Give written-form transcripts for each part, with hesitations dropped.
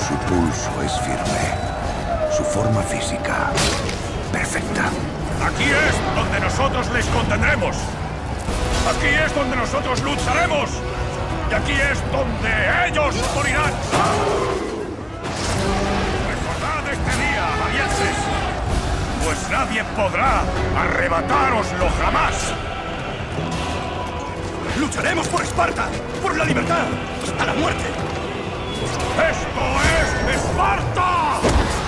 Su pulso es firme. Su forma física, perfecta. Aquí es donde nosotros les contendremos. Aquí es donde nosotros lucharemos. Y aquí es donde ellos morirán. Recordad este día, valientes. Pues nadie podrá arrebatároslo jamás. ¡Lucharemos por Esparta! ¡Por la libertad! ¡Hasta la muerte! ¡Esto es Esparta!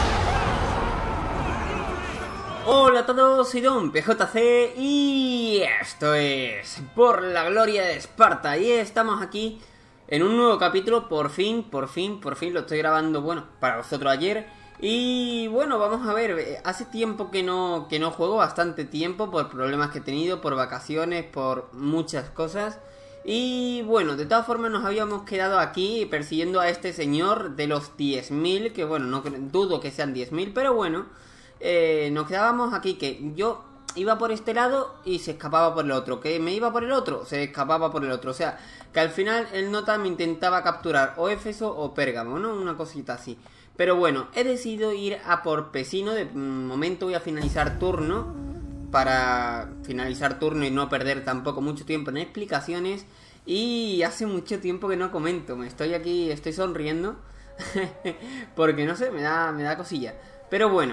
Hola a todos, soy Don PJC y esto es Por la Gloria de Esparta. Y estamos aquí en un nuevo capítulo, por fin lo estoy grabando, bueno, para vosotros ayer. Y bueno, vamos a ver, hace tiempo que no juego, bastante tiempo, por problemas que he tenido, por vacaciones, por muchas cosas. Y bueno, de todas formas nos habíamos quedado aquí persiguiendo a este señor de los 10.000, que bueno, no dudo que sean 10.000, pero bueno, nos quedábamos aquí, que yo iba por este lado y se escapaba por el otro, que me iba por el otro, se escapaba por el otro, o sea, que al final el nota me intentaba capturar o Éfeso o Pérgamo, ¿no? Una cosita así. Pero bueno, he decidido ir a por Pesino. De momento voy a finalizar turno, para finalizar turno y no perder tampoco mucho tiempo en explicaciones. Y hace mucho tiempo que no comento, me estoy aquí, estoy sonriendo porque no sé, me da cosilla. Pero bueno,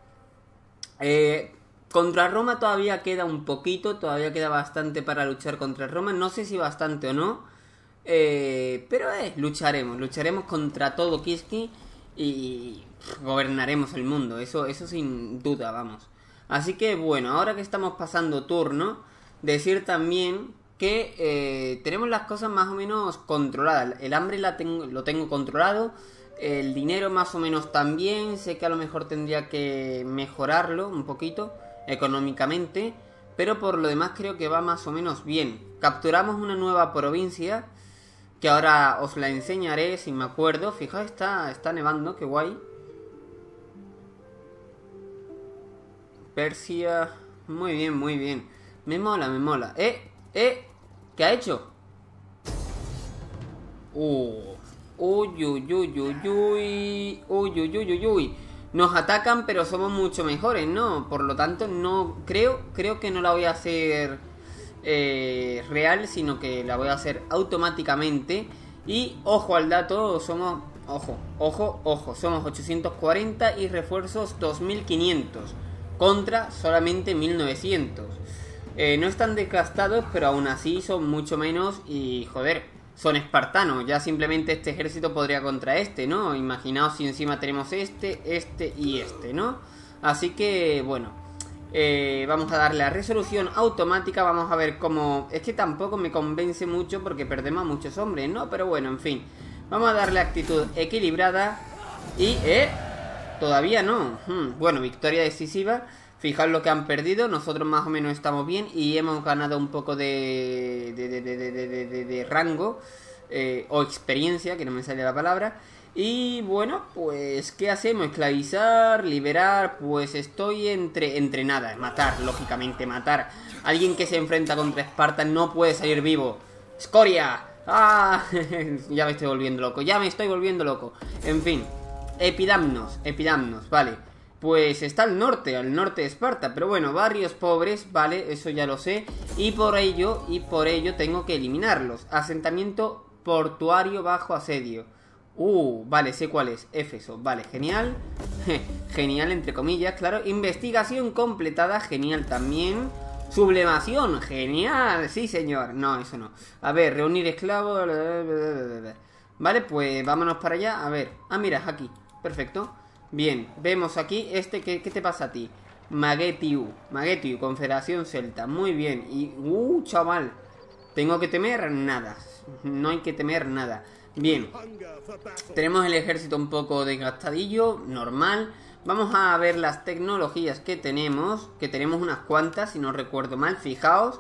contra Roma todavía queda un poquito, todavía queda bastante para luchar contra Roma. No sé si bastante o no, pero lucharemos contra todo Kiski. Y gobernaremos el mundo, eso sin duda, vamos. Así que bueno, ahora que estamos pasando turno, decir también que tenemos las cosas más o menos controladas. El hambre lo tengo controlado, el dinero más o menos también. Sé que a lo mejor tendría que mejorarlo un poquito económicamente, pero por lo demás creo que va más o menos bien. Capturamos una nueva provincia, que ahora os la enseñaré si me acuerdo. Fijaos, está nevando, qué guay. Persia. Muy bien, muy bien. Me mola. ¿Qué ha hecho? Uy. Nos atacan, pero somos mucho mejores, ¿no? Por lo tanto, no creo que no la voy a hacer real, sino que la voy a hacer automáticamente. Y ojo al dato, somos somos 840 y refuerzos 2500 contra solamente 1900. No están desgastados, pero aún así son mucho menos. Y joder, son espartanos. Ya simplemente este ejército podría contra este, ¿no? Imaginaos si encima tenemos este y este, ¿no? Así que bueno, vamos a darle a resolución automática. Vamos a ver cómo... Es que tampoco me convence mucho porque perdemos a muchos hombres, ¿no? Pero bueno, en fin, vamos a darle actitud equilibrada. Y... todavía no. Bueno, victoria decisiva. Fijaos lo que han perdido. Nosotros más o menos estamos bien y hemos ganado un poco de rango, o experiencia, que no me sale la palabra. Y bueno, pues ¿qué hacemos? Esclavizar, liberar. Pues estoy entre nada, matar, lógicamente matar. Alguien que se enfrenta contra Esparta no puede salir vivo. ¡Escoria! ¡Ah! Ya me estoy volviendo loco. En fin, Epidamnos, vale. Pues está al norte de Esparta. Pero bueno, barrios pobres, vale, eso ya lo sé. Y por ello tengo que eliminarlos. Asentamiento portuario bajo asedio. Vale, sé cuál es. Éfeso, vale, genial. Genial, entre comillas, claro. Investigación completada, genial también. Sublimación, genial, sí señor. No, eso no. A ver, reunir esclavos. Vale, pues vámonos para allá. A ver, mira, aquí, perfecto. Bien, vemos aquí, ¿qué te pasa a ti? Magetiu, Confederación Celta, muy bien. Y, chaval, ¿tengo que temer? Nada, no hay que temer nada. Bien, tenemos el ejército un poco desgastadillo, normal. Vamos a ver las tecnologías que tenemos unas cuantas, si no recuerdo mal, fijaos.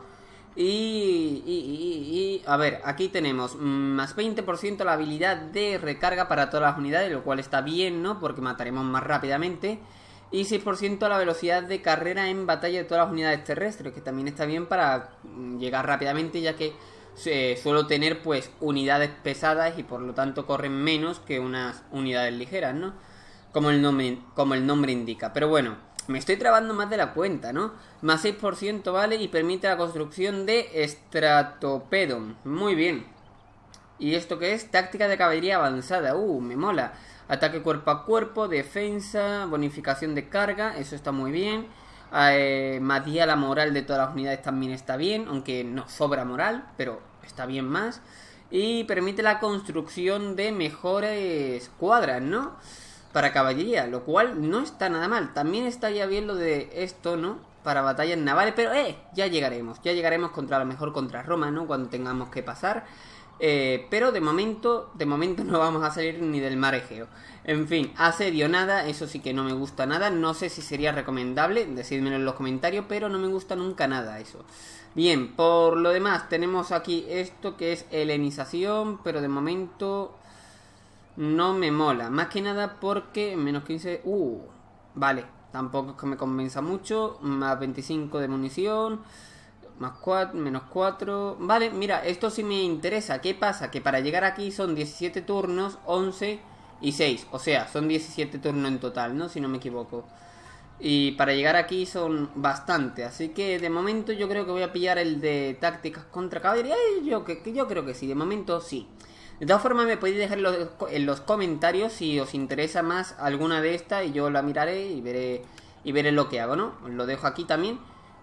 A ver, aquí tenemos más 20% la habilidad de recarga para todas las unidades, lo cual está bien, ¿no? Porque mataremos más rápidamente. Y 6% la velocidad de carrera en batalla de todas las unidades terrestres, que también está bien para llegar rápidamente, ya que suelo tener pues unidades pesadas y por lo tanto corren menos que unas unidades ligeras, ¿no? Como el nombre indica. Pero bueno, me estoy trabando más de la cuenta, ¿no? Más 6%, ¿vale? Y permite la construcción de Stratopedon. Muy bien. ¿Y esto qué es? Táctica de caballería avanzada. Me mola. Ataque cuerpo a cuerpo, defensa, bonificación de carga. Eso está muy bien. Más día la moral de todas las unidades también está bien. Aunque nos sobra moral, pero está bien más. Y permite la construcción de mejores cuadras, ¿no? Para caballería, lo cual no está nada mal. También estaría bien lo de esto, ¿no? Para batallas navales, pero ya llegaremos contra, a lo mejor contra Roma, ¿no? Cuando tengamos que pasar. Pero de momento no vamos a salir ni del mar Egeo. En fin, asedio nada, eso sí que no me gusta nada. No sé si sería recomendable, decídmelo en los comentarios, pero no me gusta nunca nada eso. Bien, por lo demás tenemos aquí esto que es helenización, pero de momento no me mola. Más que nada porque menos 15... vale, tampoco es que me convenza mucho. Más 25 de munición... Más 4, menos 4... Vale, mira, esto sí me interesa. ¿Qué pasa? Que para llegar aquí son 17 turnos, 11 y 6. O sea, son 17 turnos en total, ¿no? Si no me equivoco. Y para llegar aquí son bastante. Así que de momento yo creo que voy a pillar el de tácticas contra caballería. Yo creo que sí, de momento sí. De todas formas me podéis dejar en los comentarios si os interesa más alguna de estas. Y yo la miraré y veré lo que hago, ¿no? Os lo dejo aquí también.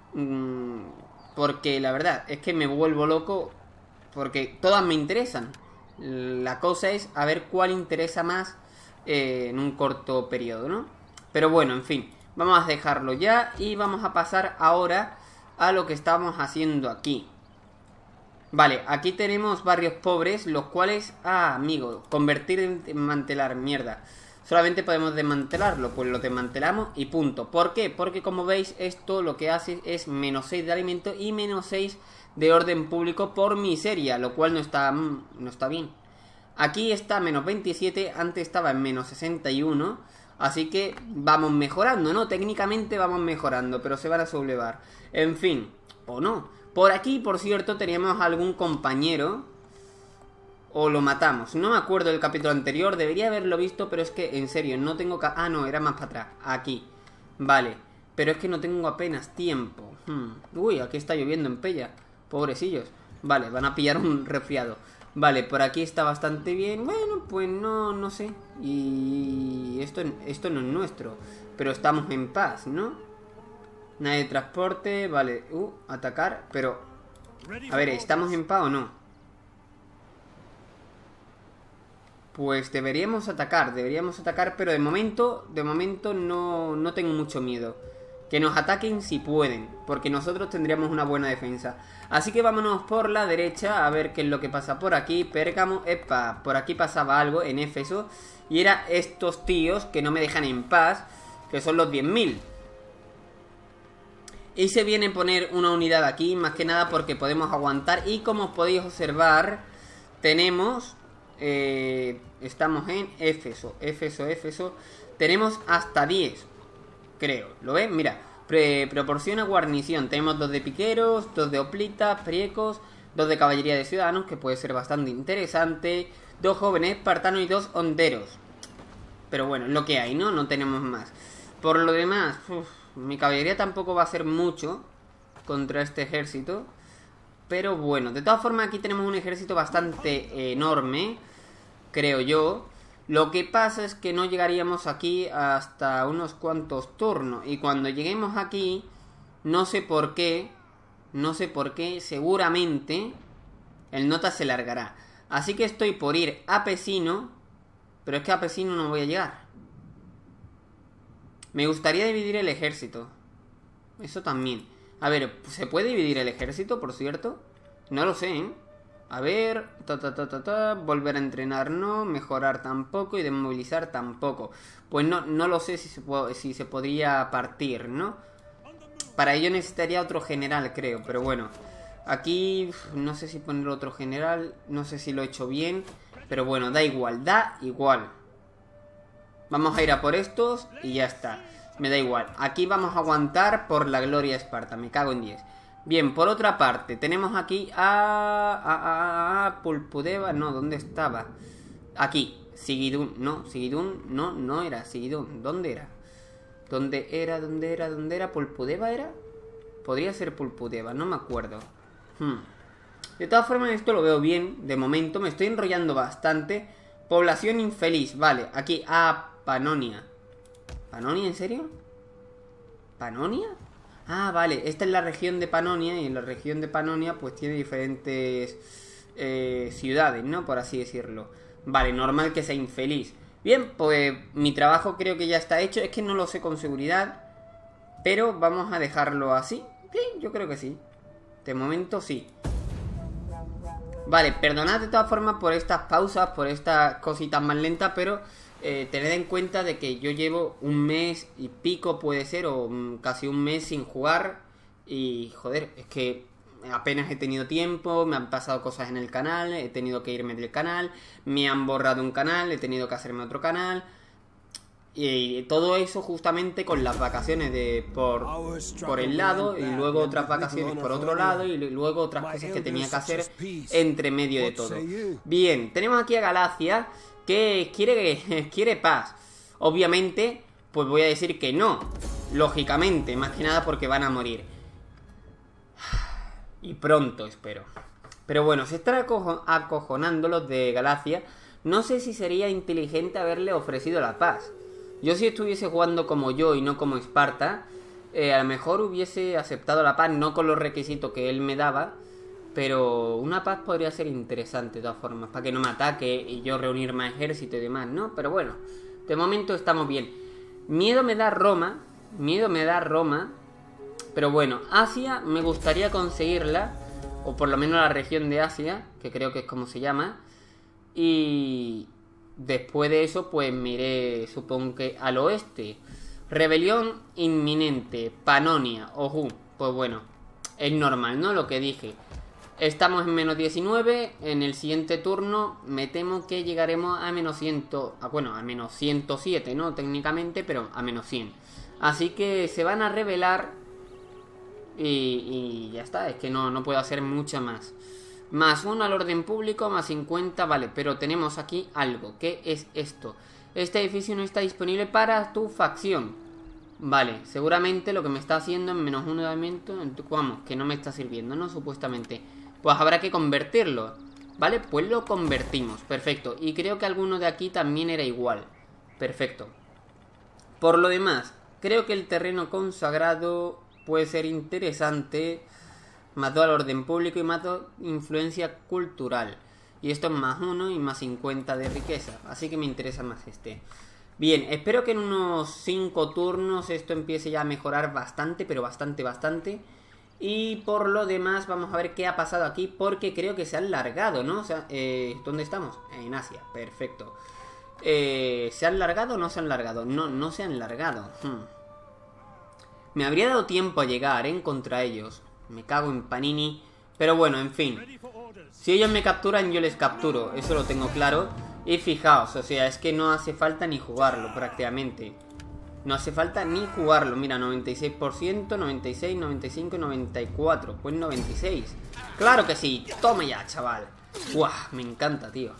Porque la verdad es que me vuelvo loco. Porque todas me interesan. La cosa es a ver cuál interesa más en un corto periodo, ¿no? Pero bueno, en fin, vamos a dejarlo ya. Y vamos a pasar ahora a lo que estamos haciendo aquí. Vale, aquí tenemos barrios pobres, los cuales... amigo, convertir en desmantelar, mierda. Solamente podemos desmantelarlo, pues lo desmantelamos y punto. ¿Por qué? Porque como veis, esto lo que hace es menos 6 de alimento y menos 6 de orden público por miseria, lo cual no está bien. Aquí está menos 27, antes estaba en menos 61, así que vamos mejorando, ¿no? Técnicamente vamos mejorando, pero se van a sublevar. En fin, o no. Por aquí, por cierto, teníamos algún compañero. O lo matamos. No me acuerdo del capítulo anterior. Debería haberlo visto, pero es que, en serio, no tengo... no, era más para atrás. Aquí. Vale. Pero es que no tengo apenas tiempo. Uy, aquí está lloviendo en Pella. Pobrecillos. Vale, van a pillar un resfriado. Vale, por aquí está bastante bien. Bueno, pues no sé. Y esto no es nuestro. Pero estamos en paz, ¿no? Nada de transporte. Vale. Atacar. Pero... a ver, ¿estamos en paz o no? Pues deberíamos atacar, pero de momento no tengo mucho miedo. Que nos ataquen si pueden, porque nosotros tendríamos una buena defensa. Así que vámonos por la derecha a ver qué es lo que pasa por aquí. Pérgamo, por aquí pasaba algo en Éfeso. Y era estos tíos que no me dejan en paz, que son los 10.000. Y se viene a poner una unidad aquí, más que nada porque podemos aguantar. Y como os podéis observar, tenemos... estamos en Éfeso. Tenemos hasta 10, creo. ¿Lo ven? Mira, proporciona guarnición. Tenemos 2 de piqueros, 2 de hoplitas, priecos, 2 de caballería de ciudadanos, que puede ser bastante interesante, 2 jóvenes espartanos y 2 honderos. Pero bueno, lo que hay, ¿no? No tenemos más. Por lo demás, mi caballería tampoco va a hacer mucho contra este ejército. Pero bueno, de todas formas aquí tenemos un ejército bastante enorme, creo yo. Lo que pasa es que no llegaríamos aquí hasta unos cuantos turnos. Y cuando lleguemos aquí, no sé por qué, seguramente el nota se largará. Así que estoy por ir a Pesino, pero es que a Pesino no voy a llegar. Me gustaría dividir el ejército. Eso también. A ver, ¿se puede dividir el ejército, por cierto? No lo sé, ¿eh? A ver... volver a entrenar no, mejorar tampoco y desmovilizar tampoco. Pues no lo sé si se podría partir, ¿no? Para ello necesitaría otro general, creo, pero bueno. Aquí no sé si poner otro general, no sé si lo he hecho bien, pero bueno, da igual. Vamos a ir a por estos y ya está. Me da igual. Aquí vamos a aguantar por la gloria de Esparta. Me cago en 10. Bien, por otra parte, tenemos aquí a Pulpudeva. No, ¿dónde estaba? Aquí, Sigidun. No, Sigidun, no era Sigidun. ¿Dónde era? ¿Dónde era? ¿Pulpudeva era? Podría ser Pulpudeva, no me acuerdo. De todas formas, esto lo veo bien. De momento, me estoy enrollando bastante. Población infeliz, vale. Aquí, Panonia. ¿Panonia, en serio? ¿Panonia? Ah, vale, esta es la región de Panonia. Y en la región de Panonia pues tiene diferentes ciudades, ¿no? Por así decirlo. Vale, normal que sea infeliz. Bien, pues mi trabajo creo que ya está hecho. Es que no lo sé con seguridad, pero vamos a dejarlo así. Sí, yo creo que sí. De momento sí. Vale, perdonad de todas formas por estas pausas, por estas cositas más lentas, pero tened en cuenta de que yo llevo un mes y pico, puede ser, o casi un mes sin jugar. Y joder, es que apenas he tenido tiempo, me han pasado cosas en el canal, he tenido que irme del canal, me han borrado un canal, he tenido que hacerme otro canal. Y todo eso justamente con las vacaciones por el lado, y luego otras vacaciones por otro lado, y luego otras cosas que tenía que hacer entre medio de todo. Bien, tenemos aquí a Galacia, que quiere paz. Obviamente, pues voy a decir que no, lógicamente, más que nada porque van a morir. Y pronto, espero. Pero bueno, se están acojonando los de Galacia. No sé si sería inteligente haberle ofrecido la paz. Yo, si estuviese jugando como yo y no como Esparta, a lo mejor hubiese aceptado la paz, no con los requisitos que él me daba, pero una paz podría ser interesante de todas formas, para que no me ataque y yo reunir más ejército y demás, ¿no? Pero bueno, de momento estamos bien. Miedo me da Roma, pero bueno, Asia me gustaría conseguirla, o por lo menos la región de Asia, que creo que es como se llama, y después de eso pues me iré, supongo que al oeste. Rebelión inminente, Panonia, ojo, pues bueno, es normal, ¿no? Lo que dije. Estamos en menos 19, en el siguiente turno me temo que llegaremos a menos 100, bueno, a menos 107, ¿no? Técnicamente, pero a menos 100. Así que se van a rebelar y ya está, es que no puedo hacer mucha más. Más 1 al orden público, más 50, vale, pero tenemos aquí algo. ¿Qué es esto? Este edificio no está disponible para tu facción. Vale, seguramente lo que me está haciendo en menos 1 de aumento, vamos, que no me está sirviendo, ¿no? Supuestamente. Pues habrá que convertirlo. Vale, pues lo convertimos, perfecto. Y creo que alguno de aquí también era igual. Perfecto. Por lo demás, creo que el terreno consagrado puede ser interesante. Más 2 al orden público y más 2 influencia cultural. Y esto es más 1 y más 50 de riqueza. Así que me interesa más este. Bien, espero que en unos 5 turnos esto empiece ya a mejorar bastante, pero bastante. Y por lo demás vamos a ver qué ha pasado aquí, porque creo que se han largado, ¿no? O sea, ¿dónde estamos? En Asia, perfecto. ¿Se han largado o no se han largado? No se han largado. Me habría dado tiempo a llegar, contra ellos. Me cago en Panini. Pero bueno, en fin. Si ellos me capturan, yo les capturo. Eso lo tengo claro. Y fijaos, o sea, es que no hace falta ni jugarlo prácticamente. No hace falta ni jugarlo. Mira, 96%, 96, 95, 94. Pues 96. ¡Claro que sí! ¡Toma ya, chaval! ¡Guau! Me encanta, tío.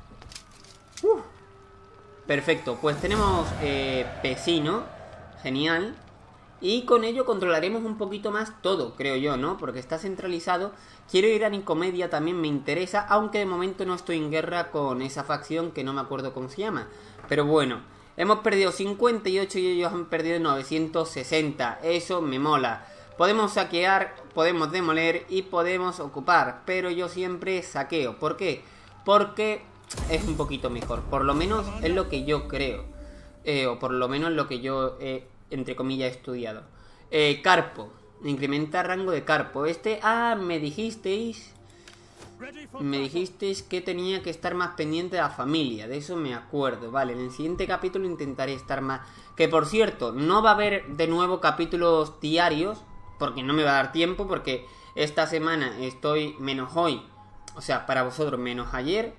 Perfecto, pues tenemos Pesino. Genial. Y con ello controlaremos un poquito más todo, creo yo, ¿no? Porque está centralizado. Quiero ir a Nicomedia, también me interesa. Aunque de momento no estoy en guerra con esa facción que no me acuerdo cómo se llama. Pero bueno, hemos perdido 58 y ellos han perdido 960. Eso me mola. Podemos saquear, podemos demoler y podemos ocupar. Pero yo siempre saqueo. ¿Por qué? Porque es un poquito mejor. Por lo menos es lo que yo creo. O por lo menos lo que yo entre comillas, estudiado. Carpo. Incrementa rango de Carpo. Me dijisteis que tenía que estar más pendiente de la familia. De eso me acuerdo. Vale, en el siguiente capítulo intentaré estar más. Que por cierto, no va a haber de nuevo capítulos diarios, porque no me va a dar tiempo, porque esta semana estoy menos hoy. O sea, para vosotros menos ayer.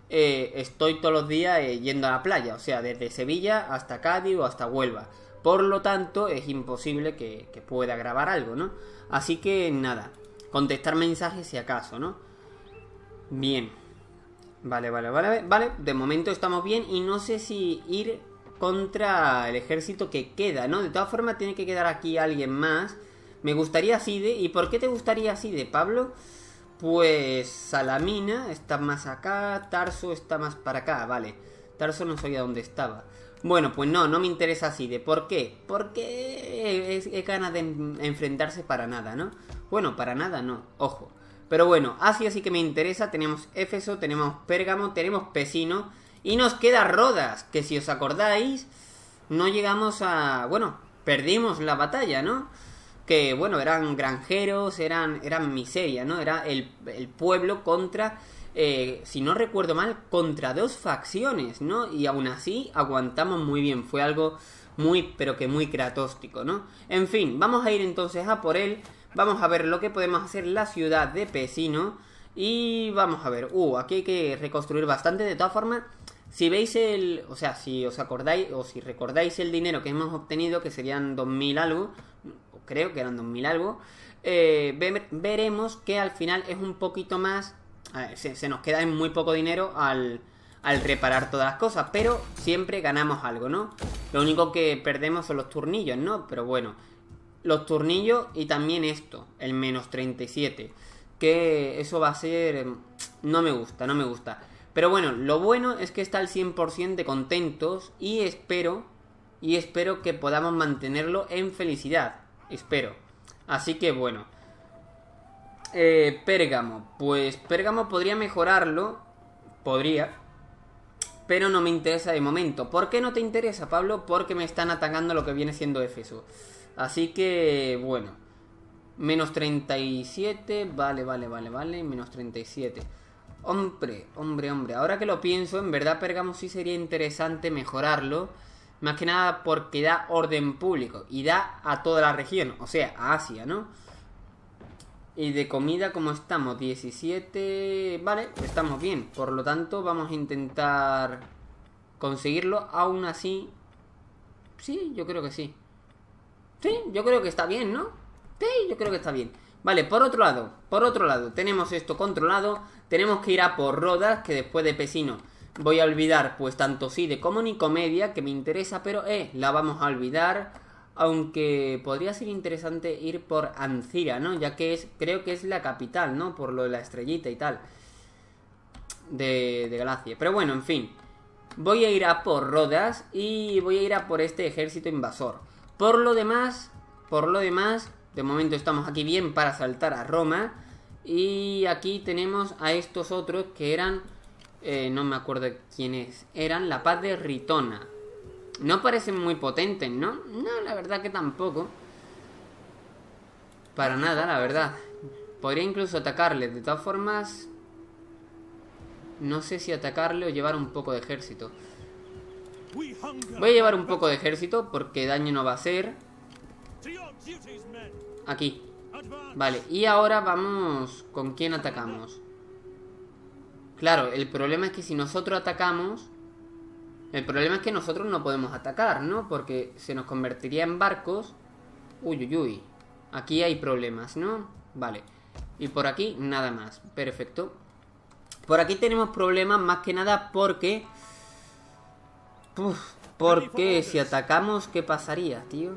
estoy todos los días yendo a la playa. O sea, desde Sevilla hasta Cádiz o hasta Huelva. Por lo tanto, es imposible que pueda grabar algo, ¿no? Así que nada, contestar mensajes si acaso, ¿no? Bien. Vale. De momento estamos bien y no sé si ir contra el ejército que queda, ¿no? De todas formas tiene que quedar aquí alguien más. Me gustaría Side. ¿Y por qué te gustaría Side, Pablo? Pues Salamina está más acá, Tarso está más para acá, vale. Tarso no sabía dónde estaba. Bueno, pues no me interesa Side. ¿Por qué? Porque es ganas de enfrentarse para nada, ¿no? Bueno, para nada no, ojo. Pero bueno, Asia sí que me interesa. Tenemos Éfeso, tenemos Pérgamo, tenemos Pesino. Y nos queda Rodas, que si os acordáis, no llegamos a... Bueno, perdimos la batalla, ¿no? Que, bueno, eran granjeros, eran miseria, ¿no? Era el pueblo contra, si no recuerdo mal, contra 2 facciones, ¿no? Y aún así aguantamos muy bien. Fue algo muy, pero que muy kratóstico, ¿no? En fin, vamos a ir entonces a por él. Vamos a ver lo que podemos hacer la ciudad de Pesino. Y vamos a ver, aquí hay que reconstruir bastante. De todas formas, si veis o sea, si os acordáis o si recordáis el dinero que hemos obtenido, que serían 2000 algo, creo que eran 2000 algo, veremos que al final es un poquito más, se nos queda en muy poco dinero al reparar todas las cosas, pero siempre ganamos algo, ¿no? Lo único que perdemos son los turnillos, ¿no? Pero bueno, los turnillos y también esto, el menos 37, que eso va a ser... No me gusta. Pero bueno, lo bueno es que está al 100% de contentos y espero que podamos mantenerlo en felicidad. Espero. Así que bueno. Pérgamo. Pues Pérgamo podría mejorarlo. Podría. Pero no me interesa de momento. ¿Por qué no te interesa, Pablo? Porque me están atacando lo que viene siendo Éfeso. Así que bueno. Menos 37. Vale. Menos 37. Hombre. Ahora que lo pienso, en verdad Pérgamo sí sería interesante mejorarlo. Más que nada porque da orden público. Y da a toda la región. O sea, a Asia, ¿no? Y de comida, ¿cómo estamos? 17... Vale, estamos bien. Por lo tanto, vamos a intentar conseguirlo. Aún así... Sí, yo creo que sí. Sí, yo creo que está bien, ¿no? Sí, yo creo que está bien. Vale, por otro lado, tenemos esto controlado. Tenemos que ir a por Rodas, que después de Pesino voy a olvidar pues tanto Side como Nicomedia, que me interesa, pero la vamos a olvidar. Aunque podría ser interesante ir por Ancira, ¿no? Ya que creo que es la capital, ¿no? Por lo de la estrellita y tal de Galacia. Pero bueno, en fin, voy a ir a por Rodas y voy a ir a por este ejército invasor. Por lo demás, de momento estamos aquí bien para saltar a Roma. Y aquí tenemos a estos otros que eran... no me acuerdo quiénes eran. La paz de Ritona. No parecen muy potentes, ¿no? No, la verdad que tampoco. Para nada, la verdad. Podría incluso atacarles. De todas formas... No sé si atacarle o llevar un poco de ejército. Voy a llevar un poco de ejército porque daño no va a hacer. Aquí. Vale, y ahora vamos... ¿Con quién atacamos? Claro, el problema es que si nosotros atacamos... El problema es que nosotros no podemos atacar, ¿no? Porque se nos convertiría en barcos. Uy. Aquí hay problemas, ¿no? Vale. Y por aquí nada más. Perfecto. Por aquí tenemos problemas más que nada porque... porque si atacamos, ¿qué pasaría, tío?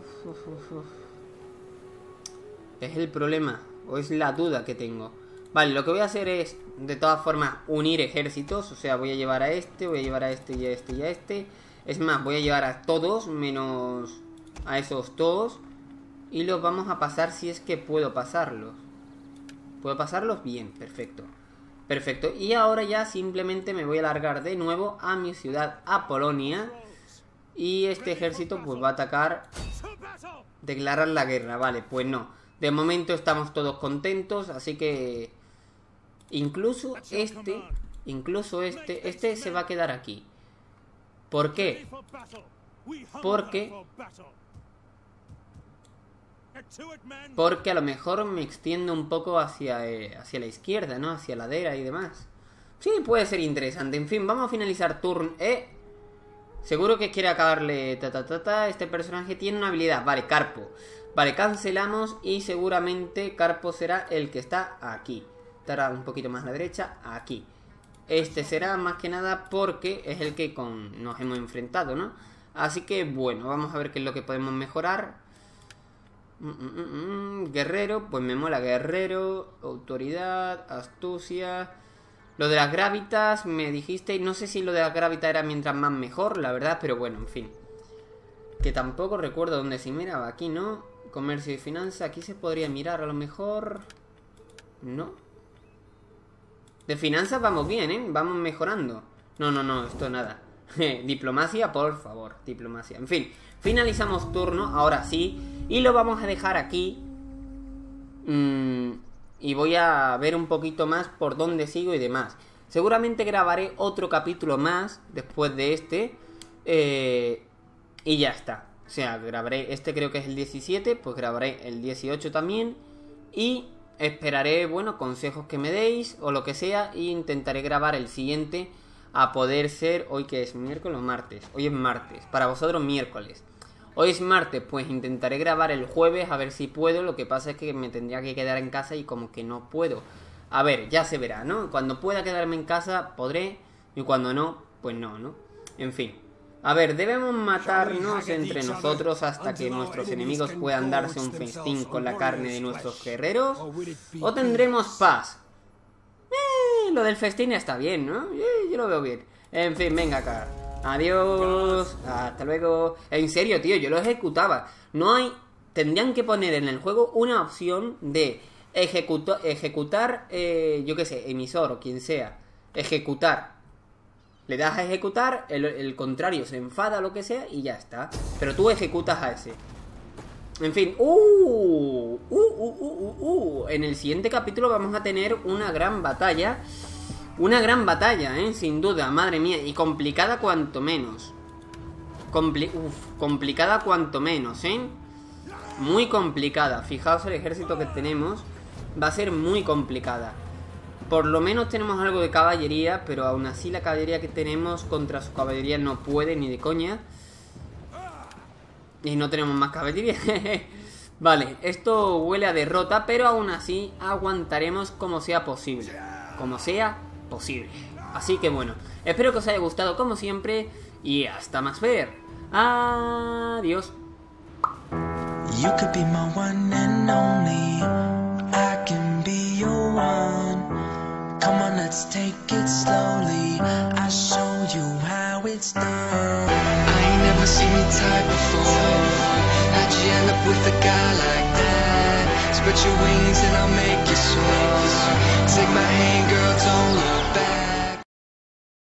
Es el problema, o es la duda que tengo. Vale, lo que voy a hacer es, de todas formas, unir ejércitos. O sea, voy a llevar a este, voy a llevar a este y a este y a este. Es más, voy a llevar a todos, menos a esos dos. Y los vamos a pasar si es que puedo pasarlos. ¿Puedo pasarlos? Bien, perfecto. Perfecto, y ahora ya simplemente me voy a largar de nuevo a mi ciudad, a Polonia. Y este ejército pues va a atacar. Declarar la guerra, vale, pues no. De momento estamos todos contentos, así que... Incluso este se va a quedar aquí. ¿Por qué? Porque a lo mejor me extiendo un poco hacia la izquierda, ¿no? Hacia la ladera y demás. Sí, puede ser interesante. En fin, vamos a finalizar turno. Seguro que quiere acabarle. Este personaje tiene una habilidad. Vale, Carpo. Vale, cancelamos y seguramente Carpo será el que está aquí. Estará un poquito más a la derecha, aquí. Este será más que nada porque es el que nos hemos enfrentado, ¿no? Así que bueno, vamos a ver qué es lo que podemos mejorar. Guerrero, pues me mola guerrero. Autoridad, astucia. Lo de las gravitas me dijiste. No sé si lo de las gravitas era mientras más mejor, la verdad, pero bueno, en fin. Que tampoco recuerdo dónde se miraba. Aquí no. Comercio y finanzas. Aquí se podría mirar a lo mejor. No. De finanzas vamos bien, ¿eh? Vamos mejorando. No, esto nada. Diplomacia, por favor. Diplomacia. En fin. Finalizamos turno. Ahora sí. Y lo vamos a dejar aquí. Y voy a ver un poquito más por dónde sigo y demás. Seguramente grabaré otro capítulo más después de este. Y ya está. O sea, grabaré este, creo que es el 17. Pues grabaré el 18 también. Y esperaré, bueno, consejos que me deis o lo que sea. Y intentaré grabar el siguiente a poder ser... ¿Hoy que es? ¿Miércoles o martes? Hoy es martes. Para vosotros miércoles. Hoy es martes, pues intentaré grabar el jueves a ver si puedo. Lo que pasa es que me tendría que quedar en casa y como que no puedo. A ver, ya se verá, ¿no? Cuando pueda quedarme en casa podré. Y cuando no, pues no, ¿no? En fin. A ver, debemos matarnos entre nosotros hasta que nuestros enemigos puedan darse un festín con la carne de nuestros guerreros. ¿O tendremos paz? Lo del festín está bien, ¿no? Yo lo veo bien. En fin, venga acá. Adiós. Hasta luego. En serio, tío, yo lo ejecutaba. No hay... Tendrían que poner en el juego una opción de ejecutar, yo qué sé, emisor o quien sea. Ejecutar. Le das a ejecutar, el contrario se enfada o lo que sea y ya está. Pero tú ejecutas a ese. En fin. En el siguiente capítulo vamos a tener una gran batalla. Una gran batalla, sin duda, madre mía. Y complicada cuanto menos. Complicada cuanto menos, muy complicada. Fijaos el ejército que tenemos. Va a ser muy complicada. Por lo menos tenemos algo de caballería, pero aún así la caballería que tenemos contra su caballería no puede ni de coña. Y no tenemos más caballería. Vale, esto huele a derrota, pero aún así aguantaremos como sea posible. Como sea posible. Así que bueno, espero que os haya gustado como siempre y hasta más ver. Adiós. You could be my one and only. I can be your one. Come on, let's take it slowly. I'll show you how it's done. I ain't never seen your type before. How'd you end up with a guy like that? Spread your wings and I'll make you soar. Take my hand, girl, don't look back.